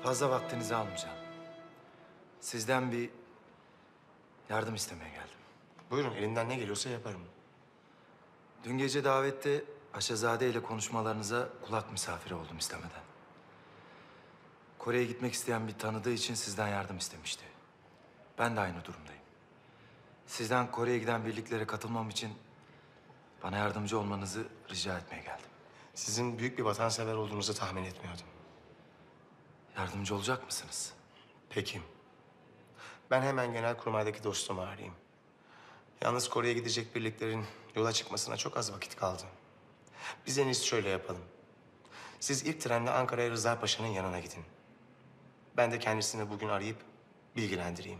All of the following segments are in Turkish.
Fazla vaktinizi almayacağım. Sizden bir yardım istemeye geldim. Buyurun, elinden ne geliyorsa yaparım. Dün gece davette Paşazade ile konuşmalarınıza kulak misafiri oldum istemeden. Kore'ye gitmek isteyen bir tanıdığı için sizden yardım istemişti. Ben de aynı durumdayım. Sizden Kore'ye giden birliklere katılmam için bana yardımcı olmanızı rica etmeye geldim. Sizin büyük bir vatansever olduğunuzu tahmin etmiyordum. Yardımcı olacak mısınız? Peki. Ben hemen Genelkurmay'daki dostumu arayayım. Yalnız Kore'ye gidecek birliklerin yola çıkmasına çok az vakit kaldı. Biz en iyisi şöyle yapalım. Siz ilk trenle Ankara'ya Rıza Paşa'nın yanına gidin. Ben de kendisini bugün arayıp bilgilendireyim.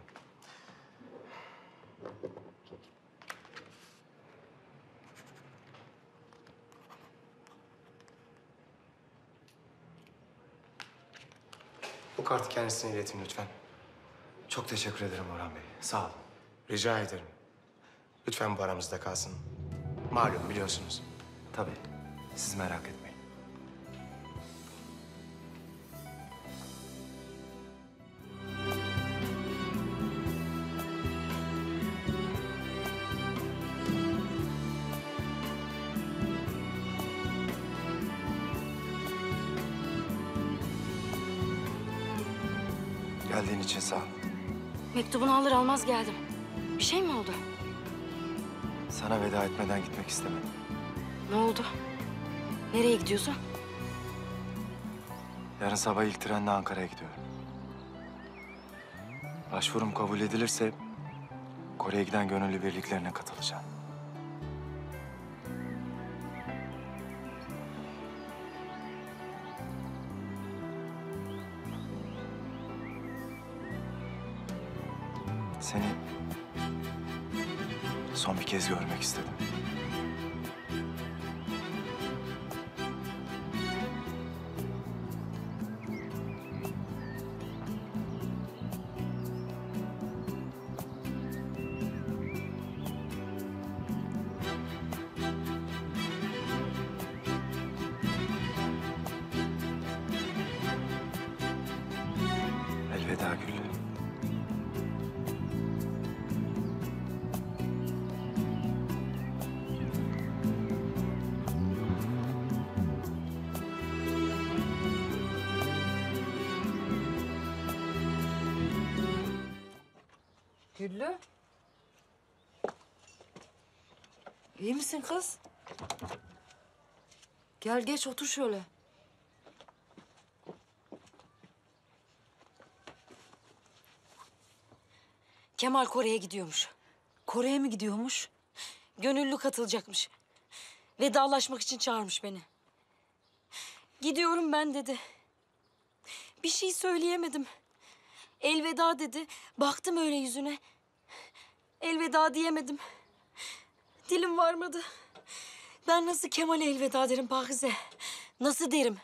Bu kartı kendisine iletin lütfen. Çok teşekkür ederim Orhan Bey. Sağ olun. Rica ederim. Lütfen bu aramızda kalsın. Malum biliyorsunuz. Tabii. Siz merak etmeyin. Geldiğin için sağ ol. Mektubunu alır almaz geldim. Bir şey mi oldu? Sana veda etmeden gitmek istemedim. Ne oldu? Nereye gidiyorsun? Yarın sabah ilk trenle Ankara'ya gidiyorum. Başvurum kabul edilirse Kore'ye giden gönüllü birliklerine katılacağım. Seni son bir kez görmek istedim. Elveda Güllü. Güllü. İyi misin kız? Gel geç otur şöyle. Kemal Kore'ye gidiyormuş. Kore'ye mi gidiyormuş? Gönüllü katılacakmış. Vedalaşmak için çağırmış beni. Gidiyorum ben dedi. Bir şey söyleyemedim. Elveda dedi. Baktım öyle yüzüne. Elveda diyemedim. Dilim varmadı. Ben nasıl Kemal'e elveda derim Pakize? Nasıl derim?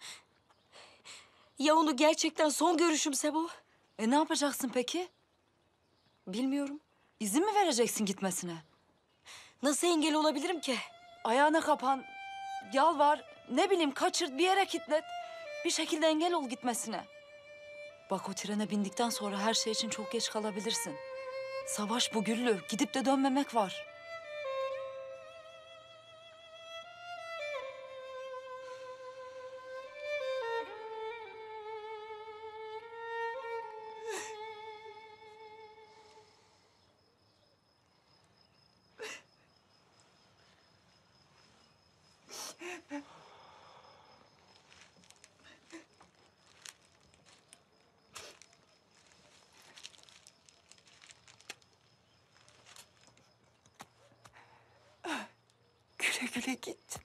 Ya onu gerçekten son görüşümse bu? Ne yapacaksın peki? Bilmiyorum. İzin mi vereceksin gitmesine? Nasıl engel olabilirim ki? Ayağına kapan, yalvar, ne bileyim kaçırt, bir yere kilitlet. Bir şekilde engel ol gitmesine. Bak o trene bindikten sonra her şey için çok geç kalabilirsin. Savaş bu Güllü, gidip de dönmemek var. Güle güle git.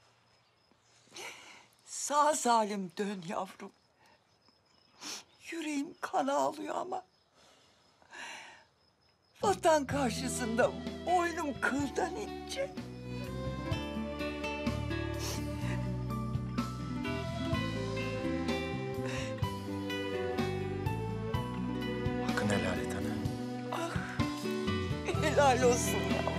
Sağ salim dön yavrum. Yüreğim kan ağlıyor ama... vatan karşısında boynum kıldan ince. Hakkını helal et ana. Helal olsun yavrum.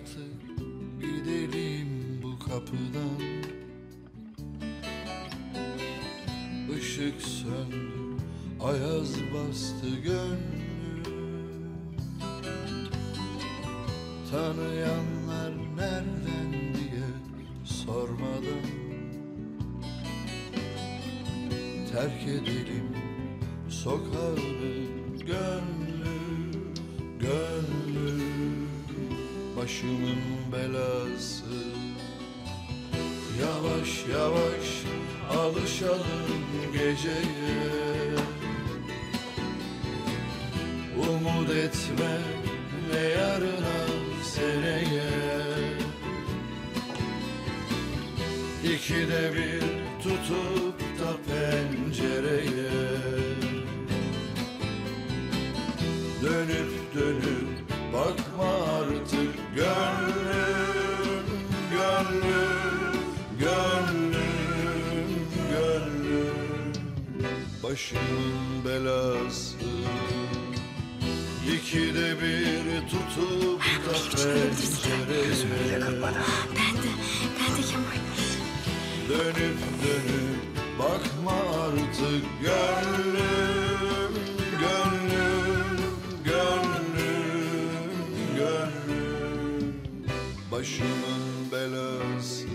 artık gidelim bu kapıdan. Işık söndü, ayaz bastı gönlüm. Tanıyanlar nereden diye sormadan terk edelim sokağını gönlüm, gönlüm. Başımın belası. Yavaş yavaş alışalım geceye. Umut etme ne yarına seneye. İkide bir tutup da pencereye. Dönüp dönüp bakma artık gönlüm, gönlüm, gönlüm, gönlüm. Başımın belası. İkide bir tutup da pencereye. Ben de Kemal. Dönüp dönüp bakma artık gönlüm, gönlüm, gönlüm, gönlüm. Başımın belası.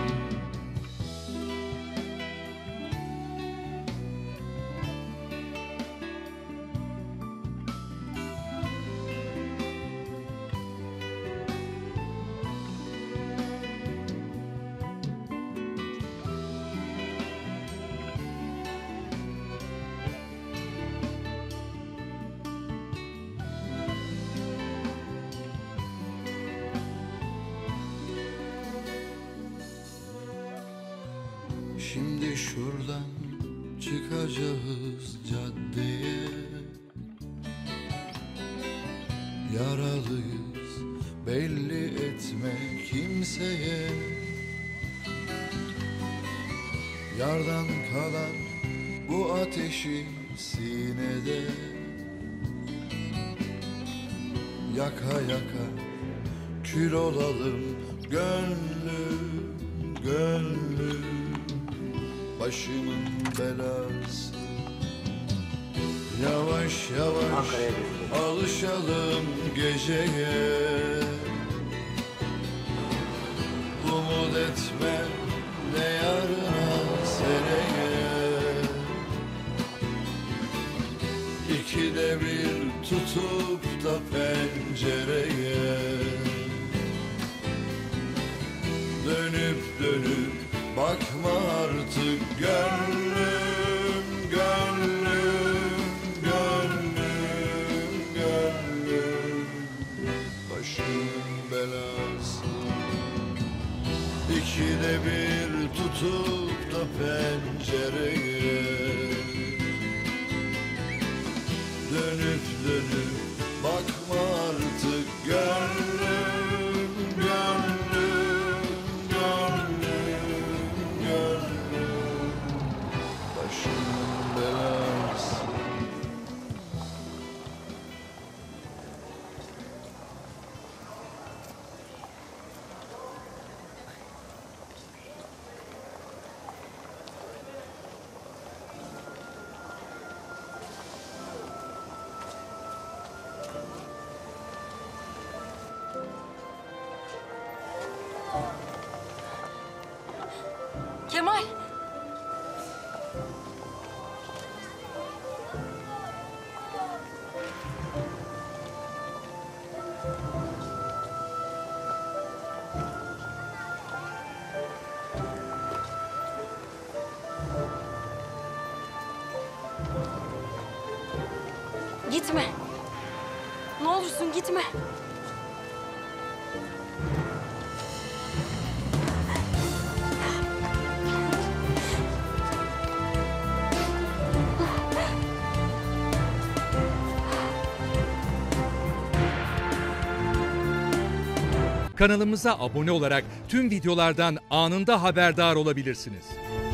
Şimdi şuradan çıkacağız caddeye. Yaralıyız belli etme kimseye. Yardan kalan bu ateşi sinede yaka yaka kül olalım gönlüm, gönlüm. Başımın belası. Yavaş yavaş alışalım geceye. Umut etme ne yarına seneye. İkide bir tutup da pencereye. Dönüp dönüp bakma artık gönlüm, gönlüm, gönlüm, gönlüm. Başımın belası. İkide bir tutup da pencereye. Dönüp dönüp bakma artık gönlüm, gönlüm, gönlüm, gönlüm. Başımın belası. Kemal. Gitme. Ne olursun gitme. Kanalımıza abone olarak tüm videolardan anında haberdar olabilirsiniz.